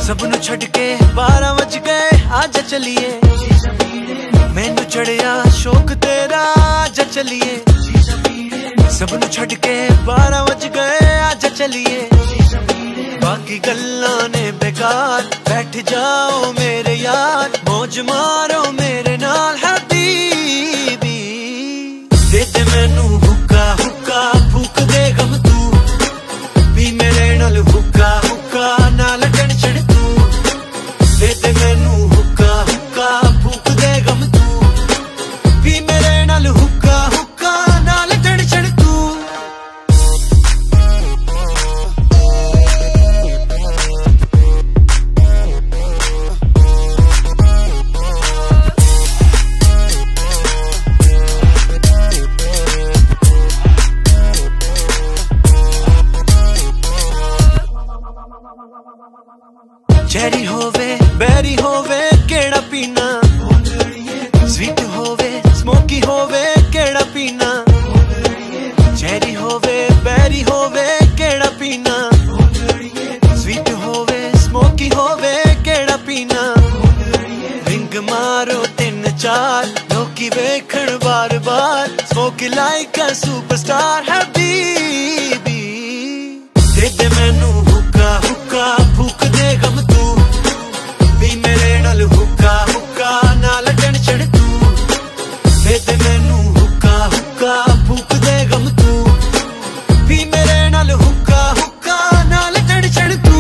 सबनू छड़ के 12 बज गए, आजा चलिए। मैनू चढ़िया शौक तेरा, आजा चलिए। सबनू छड़ के 12 बज गए, आजा चलिए। बाकी गल्लां ने बेकार, बैठ जाओ मेरे यार, मौज मारो मेरे नाल हबीबी। दे दे मैनू हुक्का हुक्का, फूक दे गम तू भी मेरे नाल हुक्का हुक्का, नाल टेंशन तू। दे दे मैनू हुक्का हुक्का, फूक दे गम तू भी मेरे नाल हुक्का हुक्का, नाल टेंशन तू। चेरी होवे बेरी होवे केड़ा पीना, स्वीट होवे स्मोकी होवे केड़ा पीना। चेरी होवे बेरी होवे केड़ा पीना, स्वीट होवे स्मोकी होवे केड़ा पीना। रिंग मारो 3-4, लोकी वेखण बार बार, स्मोकी लाइक अ सुपरस्टार हबीबी। दे दे मैनू हुक्का हुक्का, फूक दे गम तू भी मेरे नाल हुक्का हुक्का, नाल टेंशन तू। दे दे मैनू हुक्का हुक्का, फूक दे गम तू भी मेरे नाल हुक्का हुक्का, नाल टेंशन तू।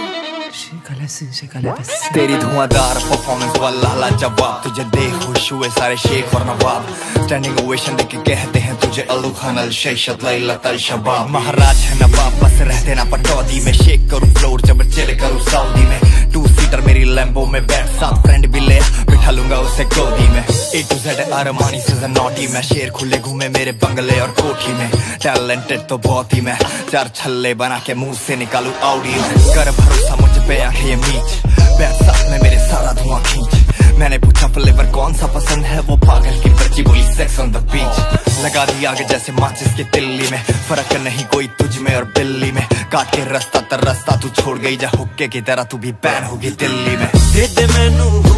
तेरी धुआंधार परफॉर्मेंस वाला लाजवाब, तुझे देख खुश हुए सारे शेख और नवाब। स्टैंडिंग ओवेशन देके कहते हैं तुझे अल्लू खान अल शैशत लैला तल शबाब। महाराज है नवाब, बस रहते ना पटौदी में, शेक करूं फ्लोर जब चिल करूं सऊदी में। 2 सीटर मेरी लैम्बो में बैठ, साथ फ्रेंड भी ले बिठा लूंगा उसे गोदी में। A to Z अरमानी से नॉटी, मैं शेर खुले घूमे मेरे बंगले और कोठी में। टैलेंटेड तो बहुत ही मैं, 4 छल्ले बना के मुंह से निकालू ऑडी में। कर भरोसा मुझ पे आंखें ये मीच, बैठ साथ में मेरे सारा धुआं खींच। मैंने पूछा फ्लेवर कौन सा पसंद है, वो पागल की बच्ची बोली सेक्स ऑन द बीच। लगा दी आगे जैसे माचिस की तिल्ली में, फर्क नहीं कोई तुझ में और बिल्ली में। काट के रास्ता तर रास्ता तू छोड़ गई, जा हुक्के की तरह तू भी बैन होगी दिल्ली में। दे दे मैनू